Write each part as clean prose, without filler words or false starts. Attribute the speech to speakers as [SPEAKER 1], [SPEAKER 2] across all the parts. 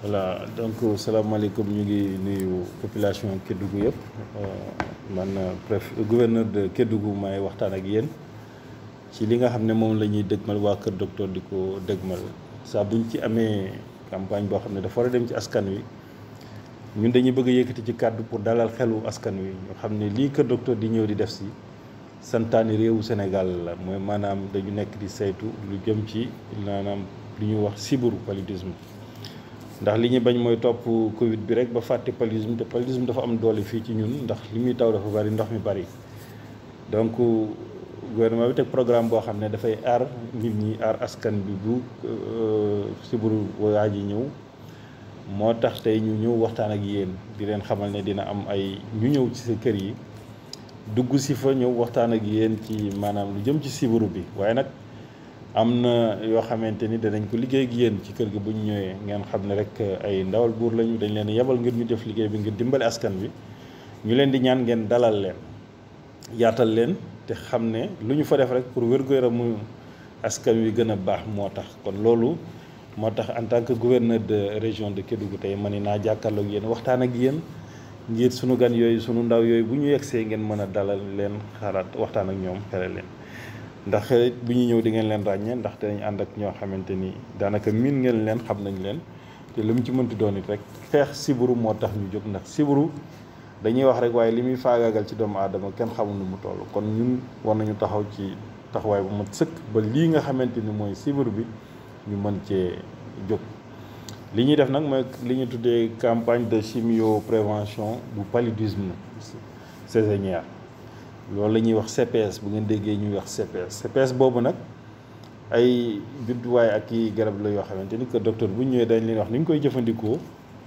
[SPEAKER 1] voilà donc salaamaaleykum ñu ngi nuyu population Kédougou yëpp man gouverneur de Kédougou may waxtaan ak yéen ci li nga xam ne moom la ñuy dëgmal waa Kër Docteur di ko dëgmal saa buñ ci amee campagne boo xam ne dafa war a dem ci askan wi ñun dañuy bëgg a yëkkati ci kàddu pour dalal xelu askan wi ñu xam ne lii Kër Docteur di ñëw di def si santaani réewu Sénégal la mooy maanaam dañu nekk di saytu lu jëm ci maanaam lu ñuy wax sibiru paludisme. ndax li ñu bañ mooy topp Covid bi rek ba fàtte paludisme te paludisme dafa am doole fii ci ñun ndax li muy taw dafa bari ndox mi bari donc gouvernement bi teg programme boo xam ne dafay aar nit ñi aar askan bi bu sibiru waa ji ñëw moo tax tey ñu ñëw waxtaan ak yéen di leen xamal ne dina am ay ñu ñëw ci sa kër yi dugg si fa ñëw waxtaan ak yéen ci maanaam lu jëm ci sibiru bi waaye nag am na yoo xamante ni danañ ko liggéey ak yéen ci kër gi bu ñu ñëwee ngeen xam ne rek ay ndawal buur lañu dañ leen yebal ngir ñu def liggéey bi ngir dimbali askan bi ñu leen di ñaan ngeen dalal leen yaatal leen te xam ne lu ñu fa def rek pour wér-gu-yaramu askan wi gën a baax moo tax kon loolu moo tax en tant que gouverneur de région de Kédougou tey ma ni naa jàkkaarloog yéen waxtaan ak yéen ngir sunu gan yooyu sunu ndaw yooyu bu ñu yegsee ngeen mën a dalal leen xalaat waxtaan ak ñoom xelal leen. ndax bu ñu ñëw di ngeen leen ràññee ndax dañu ànd ak ñoo xamante ni daanaka miin ngeen leen xam nañ leen te lu mu ci mënti doon it rek xeex sibiru moo tax ñu jóg ndax sibiru dañuy wax rek waaye li muy faagaagal ci doomu aadama kenn xamul nu mu toll kon ñun war nañu taxaw ci taxawaay bu mat sëkk ba lii nga xamante ni mooy sibiru bi ñu mën cee jóg. li ñuy def nag mooy li ñu tuddee campagne de chimioprévention bu paludisme saisonnière. loolu la ñuy wax CPS bu ngeen déggee ñuy wax CPS boobu nag ay judduwaay ak i garab la yoo xamante ni que docteur bu ñëwee dañ leen wax ni ñu koy jëfandikoo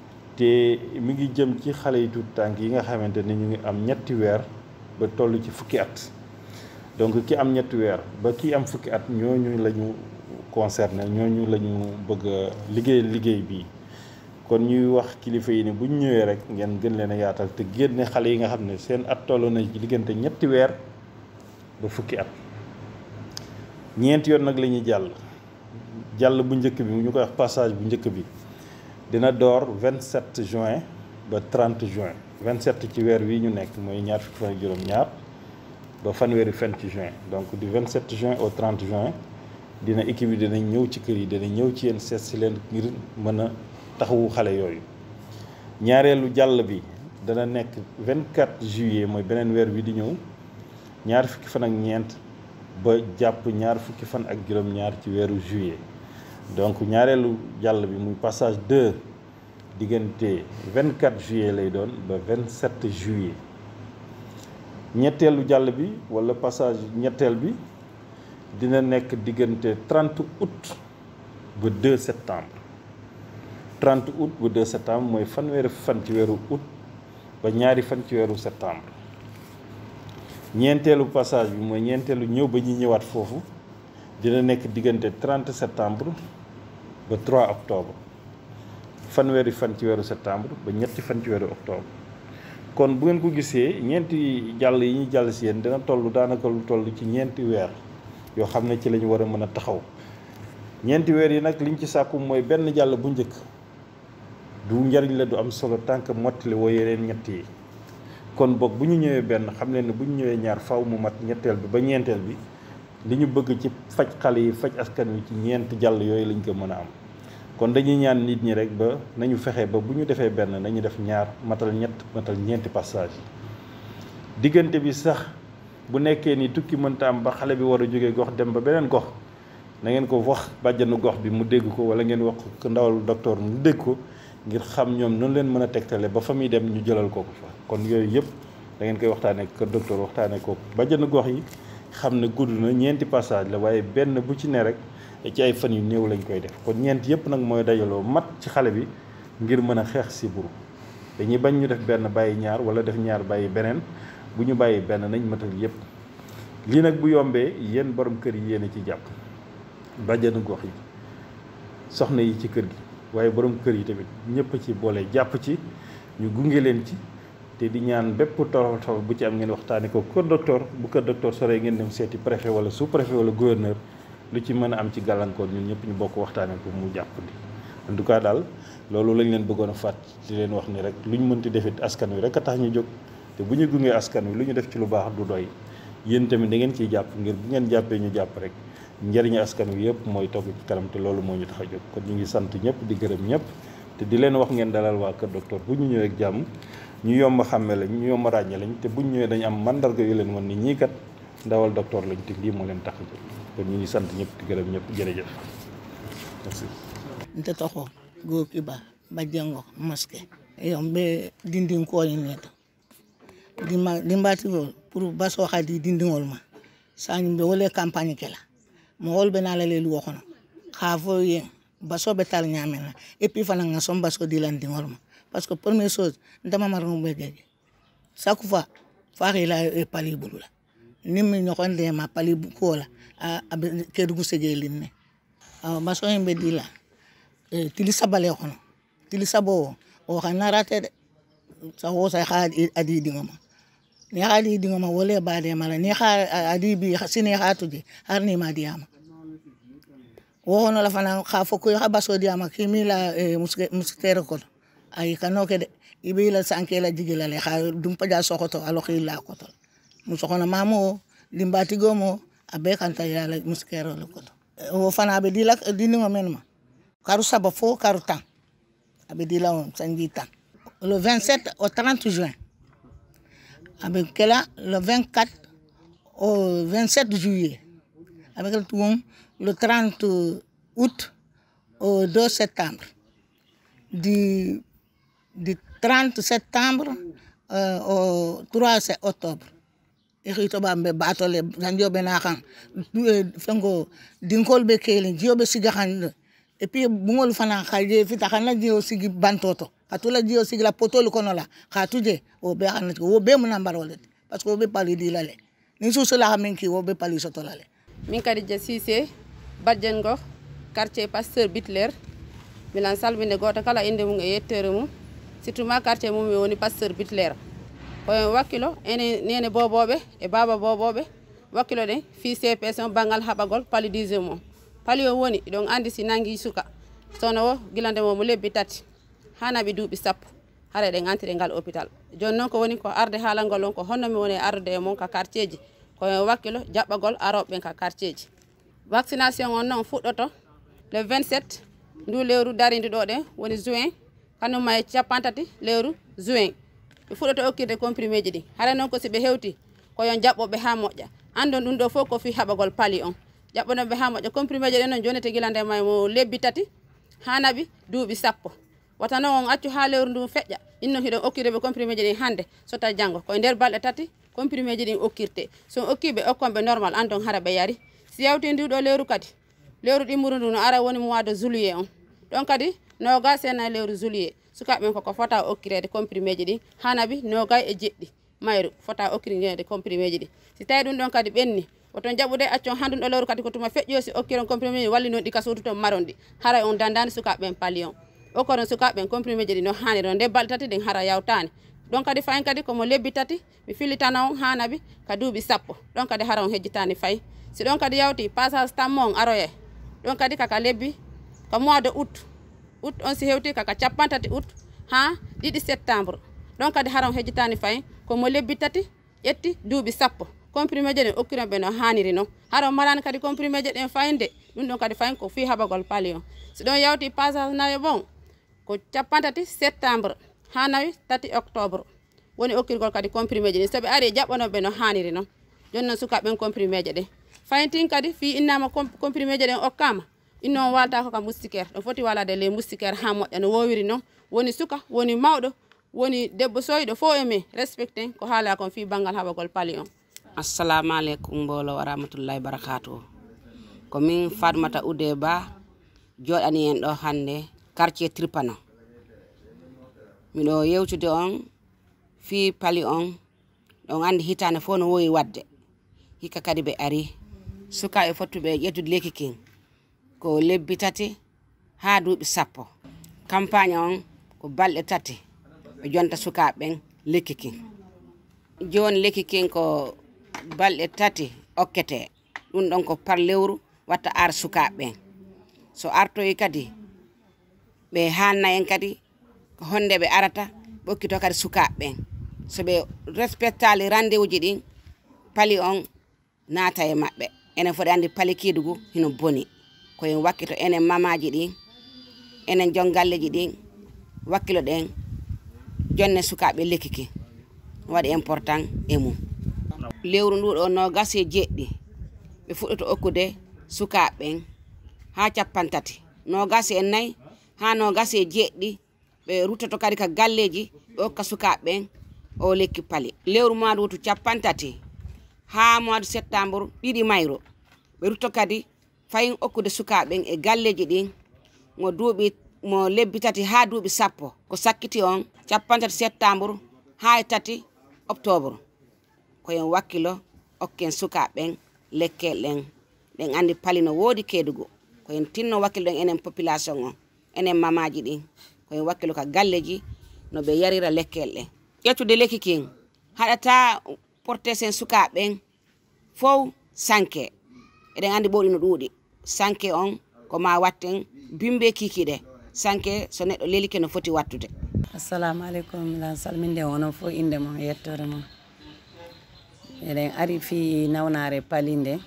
[SPEAKER 1] te mi ngi jëm ci xale yi tuut tànk yi nga xamante ni ñu ngi am ñetti weer ba toll ci fukki at. donc ki am ñetti weer ba ki am fukki at ñooñu la ñu concerné ñooñu la ñu bëgg a liggéey bii. kon ñuy wax kilifa yi ne bu ñu ñëwee rek ngeen gën leen a yaatal te génne xale yi nga xam ne seen at toll na ci diggante ñetti weer ba fukki at. ñeenti yoon nag la ñuy jàll bu njëkk bi ñu koy wax passage bu njëkk bi dina door 27 juin ba 30 juin 27 ci weer wi ñu nekk mooy ñaar fukki fan ak juróom-ñaar ba fanweeri fan ci juin donc du 27 juin au 30 juin dina équipe bi dinañ ñëw ci kër yi dinañ ñëw ci yéen seet si leen ngir mën a taxawu xale yooyu. ñaareelu jàll bi dana nekk 24 juillet mooy beneen weer wi di ñëw ñaar fukki fan ak ñeent ba jàpp ñaar fukki fan ak juróom-ñaar ci weeru juillet. donc ñaareelu jàll bi muy passage 2 diggante 24 juillet lay doon ba 27 juillet. ñetteelu jàll bi wala passage ñetteel bi dina nekk diggante 30 août ba 2 septembre. 30 août ba 2 septembre mooy fanweeri fan ci weeru août ba ñaari fan ci weeru septembre. ñeenteelu passage bi mooy ñeenteelu ñëw ba ñuy ñëwaat foofu dina nekk diggante 30 septembre ba 3 octobre. fanweeri fan ci weeru septembre ba ñetti fan ci weeru octobre. kon bu ngeen ko gisee ñeenti jàll yi ñuy jàll si yéen dina toll daanaka lu toll ci ñeenti weer yoo xam ne ci la ñu war a mën a taxaw. ñeenti weer yi nag liñ ci sàkku mooy benn jàll bu njëkk du njariñ la du am solo tànk mottali woo yeneen ñett yi. kon boog bu ñu ñëwee benn xam leen ne bu ñu ñëwee ñaar faw mu mat ñetteel bi ba ñeenteel bi li ñu bëgg ci faj xale yi faj askan wi ci ñeent jàll yooyu lañ ko mën a am. kon dañuy ñaan nit ñi rek ba nañu fexe ba bu ñu defee benn nañu def ñaar matal ñeenti passage yi. diggante bi sax bu nekkee ni tukki mënta am ba xale bi war a jógee gox dem ba beneen gox na ngeen ko wax bàjjanu gox bi mu dégg ko wala ngeen wax ko ndawal docteur mu dégg ko ngir xam ñoom noonu leen mën a tegtale ba fa muy dem ñu jëlal ko fa. kon yooyu yëpp da ngeen koy waxtaanee kër docteur waxtaanee ko bàjjanu gox yi xam ne gudd na ñeenti passage la waaye benn bu ci ne rek ci ay fan yu néew lañ koy def. kon ñeent yëpp nag mooy dajaloo mat ci xale bi ngir mën a xeex sibiru. dañuy bañ ñu def benn bàyyi ñaar wala def ñaar bàyyi beneen bu ñu bàyyi benn nañ matal yëpp. lii nag bu yombee yéen borom kër yi yéen a ci jàpp bàjjanu gox yi soxna yi ci kër gi waaye borom kër yi tamit ñëpp ci boole jàpp ci ñu gunge leen ci te di ñaan bépp tolof tolof bu ci am ngeen waxtaanee ko kër docteur bu kër docteur soree ngeen dem seeti préfet wala sous préfet wala gouverneur lu ci mën a am ci gàllankoor ñun ñëpp ñu bokk waxtaanee ko mu jàppandi en tout cas daal loolu lañ leen bëggoon a fàtt di leen wax ni rek luñ mënti defit askan wi rek a tax ñu jóg te bu ñu gungee askan wi lu ñu def ci lu baax du doy yéen tamit da ngeen ciy jàpp ngir bu ngeen jàppee ñu jàpp rek njëriñu askan wi yëpp mooy togg ci kanam te loolu moo ñu tax a jóg kon ñu ngi sant ñëpp di gërëm ñëpp te di leen wax ngeen dalal waa Kër Docteur bu ñu ñëwee ak jàmm ñu yomb a xàmme lañ ñu yomb a ràññee lañ te bu ñu ñëwee dañu am mandarga yu leen wan ni ñii kat ndawal docteur lañ te lii moo leen tax a jóg kon ñu ngi sant ñëpp di gërëm ñëpp jërëjëf merci.
[SPEAKER 2] nte toxo go kiba bajango maske yombe dindin ko ni neto dimbati go pour baso khadi dindingol ma sañu be wole campagne kela mo wolbe na la le lu waxono xafo ye baso be tal ñamena et puis fana nga som baso di lan dingol ma parce que première chose ndama mar mo bege chaque fois faari la e pali bulula nimmi ñokonde ma pali bu ko la a kedugu segelin ne baso yembe di la tili sabale xono tili sabo o xana rate de sa wo sa xadi adi dingoma ni xadi dingoma wole baade mala ni xa adi bi sine xatuji harni ma diama wo hono la fana xa foko xa baso diama kimi la muskere ko ay kanoke de ibe la sankela jigila le xa dum paja sokoto alo khila ko to musokona mamo limbati gomo abe kanta yala muskere le ko o fana be dilak dingo menma karu saba fo karu tan abe dila on sanjita le 27 au 30 juin avec là le 24 au 27 juillet avec le 30 août au 2 septembre du 30 septembre au 3 octobre irito bambe batole sanjobe na kan fengo dinkol be kele jiobe siga kan et puis bungol fana khaje fita kana jio sigi bantoto katula jio sigi la potol kono la khatuje o be kan o be mun ambarole parce que o be pali dilale ni so la menki o be pali sotolale
[SPEAKER 3] min kadi je Cissé Badjengo quartier Pasteur Bitler milan salminde goto kala inde mum e yettere mum surtout ma quartier mum woni Pasteur Bitler ko wakkilo ene nene bobobe e baba bobobe wakkilo de fi CPS on bangal habagol paludisme mum pali o woni don andi si nangi suka sono o gilande mo lebbi tati hana be duubi sappo hare de ngantire ngal hôpital jonnon ko woni ko arde halangol on ko honno mi woni arde e mon ka quartier ji ko wakkilo jabbagol arobe ka quartier ji vaccination on non fuddoto le 27 ndu lewru darindi do de woni juin kanu may ciapantati lewru juin be fuddoto okkirde comprimé ji di hare non ko sibe hewti ko yon jabbobe ha mojja andon dum do fo ko fi habagol pali on jabbono be ha mojja comprimé ji non jonete gilande may mo lebbi tati hanabi duubi sappo watano on accu ha lewru ndu fejja inno hido okkirde be comprimé ji hande sota jango ko der balde tati comprimé ji okkirte so okkibe okkombe normal andon harabe yari si yawti ndu do lewru kadi lewru dimuru ndu no ara woni mois de juillet on don kadi no ga sena lewru juillet sukabe ko fota okkirede comprimé ji hanabi no ga e jeddi mayru fota okkirede comprimé ji si tay dum don kadi benni oton jabude accon handun do lewru kadi ko tuma fejjo si okkiron comprimé walli non di kasutu to marondi hara on dandani sukabe palion o kono sukabe comprimé ji no hani don de baltati den hara yawtani don kadi fayin kadi ko mo lebbi tati mi filitana on hanabi ka duubi sappo don kadi hara on hejjitani fay si don kadi yawti passage tammon aroye don kadi kaka lebbi ka mois de août on si hewti kaka capantati août ha didi septembre don kadi hara on hejjitani fay ko mo lebbi tati yetti duubi sappo comprimé je okkiron be no haniri no hara marani kadi comprimé je den fayinde dum don kadi fayin ko fi habagol palion si don yawti passage nayo bon ko capantati septembre hanawi tati octobre woni okkirgol kadi comprimé je sabe ari jabbono be no haniri no jonno sukabe comprimé je de fayntin kadi fi innama comprimé je den okkama inno walta ko ka moustiquaire do foti wala de les moustiquaire ha modde no wowiri non woni suka woni mawdo woni debbo soydo fo eme respecté ko hala kon fi bangal habagol palion.
[SPEAKER 4] Assalamu alaikum mbolo wa rahmatullahi barakatuh. Ko min Fatmata Ude Ba jodani en do hande quartier Tripano. Miɗo yewtude on fi pali on don andi hitane fo no woyi wadde hikka kadi be ari suka e fottube ƴettude lekki kin ko lebbi tati ha duuɓi sappo campagne on ko balɗe tati ɓe jonta sukaɓen lekki kin joni lekki kin ko balɗe tati okkete ɗum ɗon ko par lewru watta ar sukaɓen so artoyi kadi ɓe hanna en kadi ko honde ɓe arata ɓe okkito kadi sukaɓe ɓen so ɓe respectali rendez-vous ji ɗin pali on naata e maɓɓe enen foɗi andi pali Kédougou hino boni koyen wakkito enen mamaji ɗin enen jongalleji ɗin wakkilo ɗen jonne sukaɓe lekkiki waɗi important e mum lewru ndu ɗo no gase jeɗɗi ɓe fuɗɗoto okkude sukaɓe ɓen ha 30 no gase en nayyi ha no gase jeɗɗi ɓe ruttoto kadi ka galleji ɓe okka sukaɓe ɓen o lekki pali lewru mois de août 30 ha mois de septembre 2 mayro ɓe rutto kadi fayin okkude sukaɓe ɓen e galleji ɗin mo lebbi 3 ha duuɓi 10 ko sakkiti on 30 septembre ha 3 octobre koyen wakkilo okken sukaɓe ɓen lekkel ɗen ɗen andi pali no woodi Kédougou koyen tinno wakkilo ɗen enen population on enen mamaji ɗin koyen wakkilo ka galleji no ɓe yarira lekkel ɗen ƴettude lekki kin haɗata porté sen sukaɓe ɓen fof sanke eɗen andi ɓoɗi no ɗuuɗi sanke on ko ma watten bimbe kikiɗe sanke so neɗɗo lelike no foti wattude.
[SPEAKER 5] Assalamu alaikum milan salminde onon fof inde mon yettore mon eɗen ari fi nawnare palinde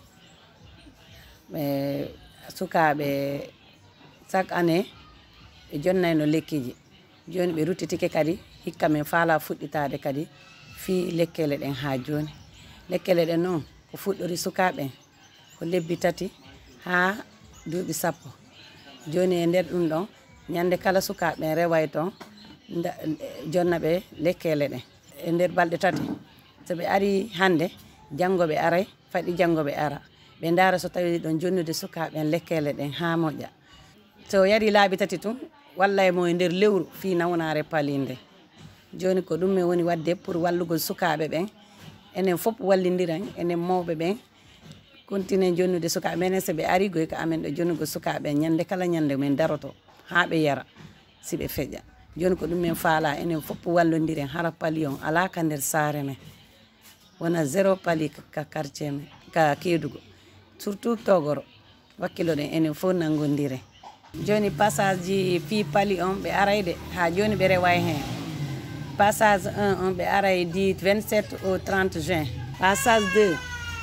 [SPEAKER 5] ɓe sukaɓe chaque année ɓe jonnayno lekkiji joni ɓe ruttitike kadi hikka men faala fuɗɗitade kadi fi lekkele ɗen ha joni lekkele ɗen noon ko fuɗɗori sukaɓe ko lebbi 3 ha duuɓi 10 joni e nder ɗum ɗon ñande kala sukaɓe reway toon jonna ɓe lekkele ɗen e nder balɗe 3 so ɓe ari hande janggo ɓe aray faɗi janggo ɓe ara ɓe daara so tawi ɗon jonnude sukaɓe lekkele ɗen ha moƴƴa so yari laabi 3 tun walla e mo e nder lewru fi nawnare palinde joni ko ɗum min woni wadde pour wallugol sukaɓe ɓen enen fof wallidiran enen mawɓe ɓen continue jonnude sukaɓe menen so ɓe ari goy ko amen ɗo jonnugo sukaɓe ñande kala ñande min daroto ha ɓe yara si ɓe feƴƴa joni ko ɗum min faala enen fof wallodiren hara pali on ala ka nder saare men wona 0 pali ka quartier men ka Kédougou surtout Togoro wakkilo ɗen enen fof nangodire joni passage ji fi pali on ɓe arayde ha joni ɓe rewa hen passage 1 on ɓe aray di 27 au 30 juin passage 2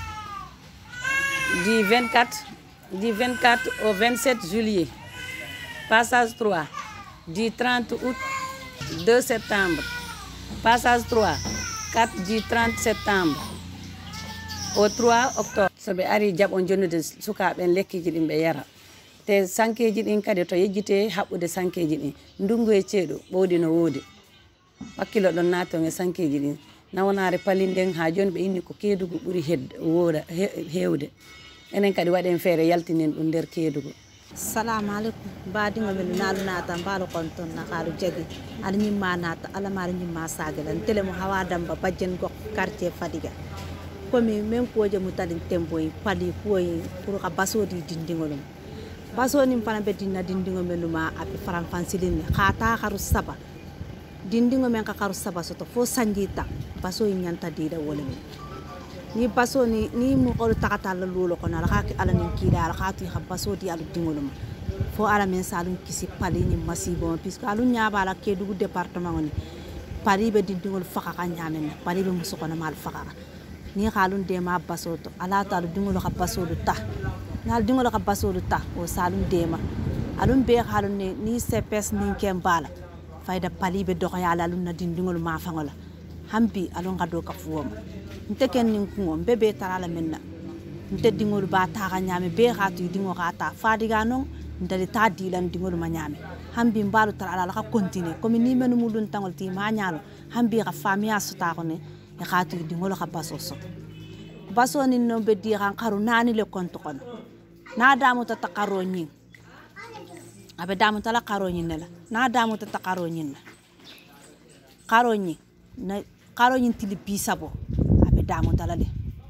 [SPEAKER 5] du 24 au 27 juillet passage 3 du 30 août 2 septembre passage 3 4 du 30 septembre au 3 octobre so ɓe ari jaɓon jonnude sukaɓen lekkiji ɗin ɓe yara te sankeji ɗin kadi to yejjite haɓɓude sankeji ɗin ndungu e ceeɗu ɓowdi no woodi wakkilo ɗon naton e sankeji ɗin nawnare palinden ha joni ɓe inni ko Kédougou ɓuuri hewde enen kadi waɗen feere yaltinen ɗum nder Kédougou.
[SPEAKER 6] Assalamu alaikum baadiŋo men naalu naata mbaalo kon ton nakaalu jagi ala ñimma naata ala maala ñimma sagala tele mo hawa damba bajjen gok quartier Fadiga komi men koje mu talin temboy pali koy pour ka basodi dindiŋolum basoni fana be dinna dindiŋo menuma aɓe faran fansilinne xaata xaru saba dindiŋo men ka xaru saba soto fo sanjita basoyi ñanta diida wolemi ni basoni ni mu xolu taxata la luulo kono ala xaki ala nin kiida ala xatu xa basodi alu diŋoluma fo ala men salum kisi pali ni masibo puisque alu ñaaba ala Kédougou département ni pali be dindiŋol faxa xa ñamen pali be musu kono mal faxa ni xalun dema basoto ala ta alu diŋolo xa basodu ta nal diŋolo xa basodu ta o salum dema alum be xalun ne ni CPS ni ken bala fayda pali be doxoya ala alum na dindiŋol ma fangola hambi alon gado ka fuwoma nte ken nin kungo bebe tarala menna nte dingol ba ta ga nyame be khatu dingo khata fadiga non ndali ta dilan dingol ma nyame hambi mbalu tarala la ka continue comme ni menu mudun tangol ti ma nyalo hambi ga famia suta ko ne e khatu dingol ka basoso baso ni no be di ran karu nani le konto kono na damu ta takaro nyin abe damu ta la karo nyin la na damu ta takaro nyin karo nyin na karo nyin tili bisabo damu talale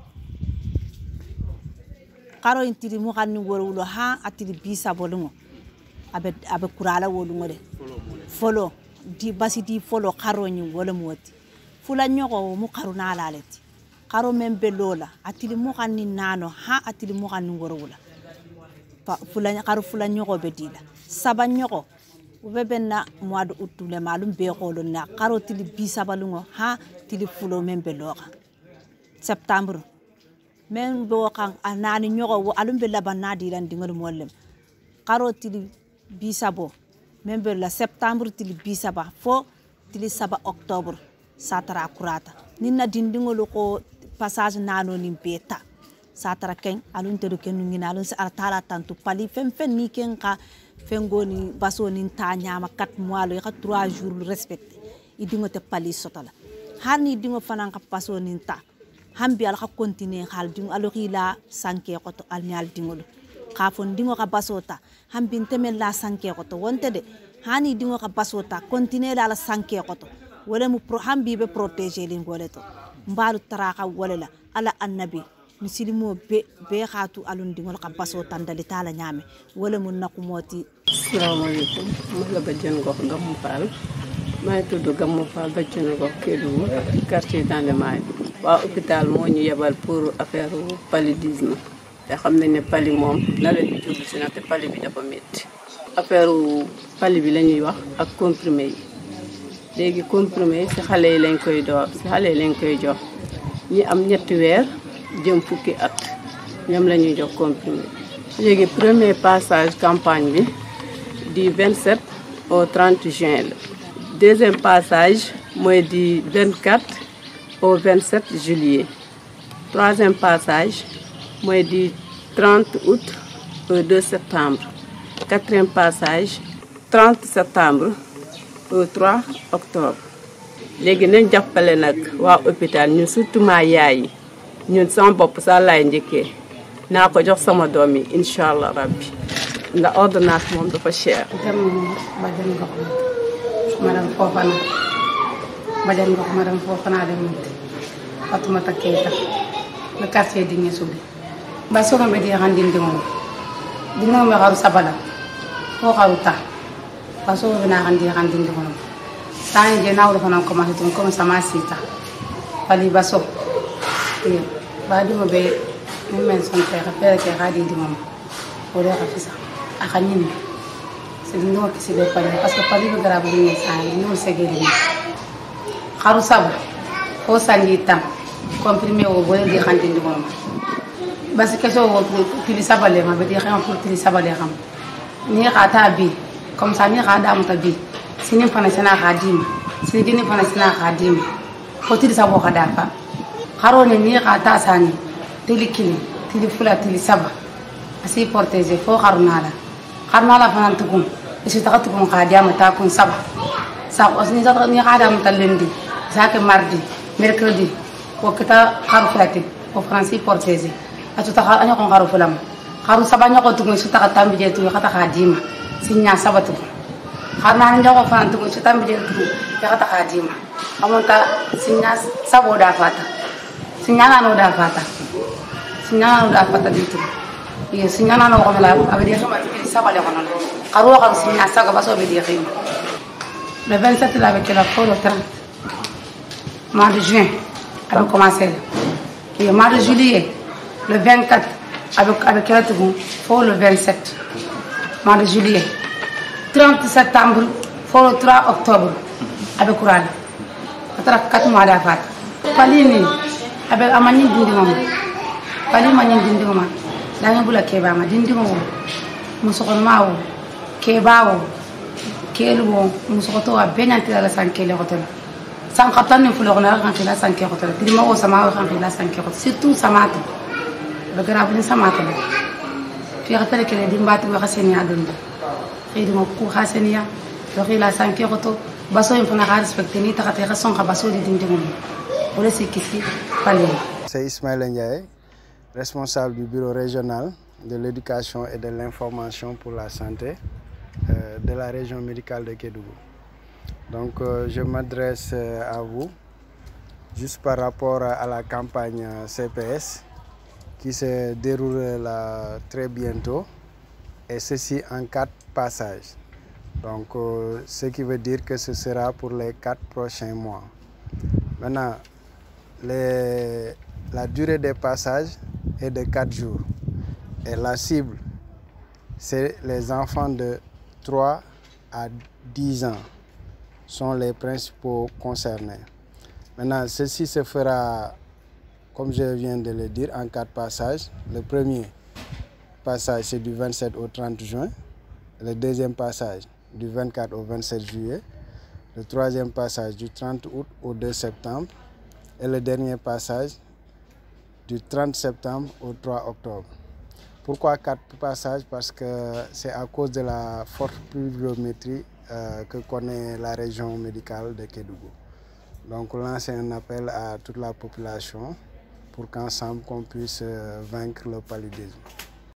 [SPEAKER 6] karo intiri mo kan ni worwulo ha atiri bisa bolungo abe kurala wolungo de folo di basi di folo karo ni wala moti fula nyoko mo karo na laleti karo membe lola atiri mo kan ni nano ha atiri mo kan ni worwula fula nyoko be dila saba nyoko Ubebenna mois de août le malum be xolo na qaro tili bisabalungo ha tili fulo membe loxa septembre men bo kan anani nyogo alum be labanna dilan dingol mollem qaro tili bisabo membe la septembre tili bisaba fo tili saba octobre satara kurata ninna dindingol ko passage nano ni beta satara ken alun tedu ken ngina alun sa tala tantu pali fem ni ken ka fengoni baso ni tanyama 4 mois le 3 jours respecté idingo te pali sotala hani dingo fanan ka baso ni ta hambi al ka continuer hal dingo alorila sanke ko to alnyal dingolo ka fon dingo ka basota hambi temel la sanke ko to wonte de hani dingo ka basota continuer la sanke ko to wala mu hambi be protéger lingole to mbalu taraka wala ala annabi misilimo be khatu alun dingol ka baso tandali tala nyame wala mun nakumoti.
[SPEAKER 7] Assalamualaikum mala Badiane Ngok Gamou Fall may tuddu Gamou Fall Badiane Ngok Kédougou quartier dans le Maay wa hôpital mo ñu yebal pour affaire paludisme te xam nañ ne pali mom na la ñu jublu ci nak te pali bi dafa metti affaire pali bi lañuy wax ak comprimé yi légui comprimé ci xalé yi lañ koy do ci xalé yi lañ koy jox ñi am ñetti wër jëm fukki at ñam lañuy jox comprimé légui premier passage campagne bi du 27 au 30 juin. Deuxième passage, moi du 24 au 27 juillet. Troisième passage, moi du 30 août au 2 septembre. Quatrième passage, 30 septembre au 3 octobre. Légui nañ jappalé nak wa hôpital ñun surtout ma yaay ñun sama bop sa lay ñëkke nako jox sama domi inshallah rabbi. La ordonnance moom dafa cher.
[SPEAKER 8] Dem Badiane Ngok madame Fofana Badiane Ngok madame Fofana dem Fatoumata Keita le quartier Digné Souli ba soga be di handin de mom dina me xaru sabala ko xaru ta ba soga be na handin de mom tan je nawro fana commencé ton comme ça ma sita pali ba so e ba di mo be men son père ke xadi di mom o le xafisa akanyini sidindo kisibe pali parce que pali be garabu ni sai no segeri kharu sabu ko sanita comprimé o boye di xandi ndi mom parce que so wo tili sabale ma be di xam pour tili sabale xam ni xata bi comme ça ni xada am ta bi sini fana sana khadim sini gini fana sana khadim ko tili sabo khada fa kharo ni xata sani tili kili tili fula tili saba asi protéger fo kharnala kharnala fanan tukum isi takatukum khadiam ta kun saba sa osni sa ni khadam ta lundi sa ke mardi mercredi ko kita kharu flati ko français protéger atu ta anya ko kharu fulam kharu saba nya ko tukum su ta tambi je tu khata khadima sinya sabatu kharna nya ko fanan tukum su tambi je tu ya khata khadima amonta sinya sabo da fata sinya na no da fata sinya no da fata ditu iya sinyana no ko mala abedi xama ci sabale ko non xaro xam sinya saga baso be di xim le 27 la avec la pour le 30 mois de juin a commencé et mois de juillet le 24 avec la tout pour le 27 mois de juillet 30 septembre pour le 3 octobre avec courant atra 4 mois d'afat palini avec amani dindi mom pali mani dindi mom danga bula keba ma dindi mo musokon mawo kebawo kelwo musokoto abenyanti la sankele hotel san qatan fulo gona kan kila sanke hotel dima o sama kan kila sanke hotel surtout samata le grave samata fi hotel kele dimbati wa khasenia dum khidimo ku khasenia lo khila sanke hotel baso infana ha respecter ni takate khason ka baso di dindi mo wala sikisi pali.
[SPEAKER 9] C'est Ismaël Ndiaye, responsable du bureau régional de l'éducation et de l'information pour la santé de la région médicale de Kédougou. Donc je m'adresse à vous juste par rapport à la campagne CPS qui se déroulera très bientôt et ceci en 4 passages. Donc ce qui veut dire que ce sera pour les 4 prochains mois. Maintenant, la durée des passages est de 4 jours et la cible c'est les enfants de 3 à 10 ans sont les principaux concernés. Maintenant, ceci se fera, comme je viens de le dire, en 4 passages. Le premier passage, c'est du 27 au 30 juin. Le deuxième passage, du 24 au 27 juillet. Le troisième passage, du 30 août au 2 septembre. Et le dernier passage, du 30 septembre au 3 octobre. Pourquoi 4 passages? Parce que c'est à cause de la forte pluviométrie que connaît la région médicale de Kédougou. Donc lancer un appel à toute la population pour qu'ensemble on puisse vaincre le paludisme.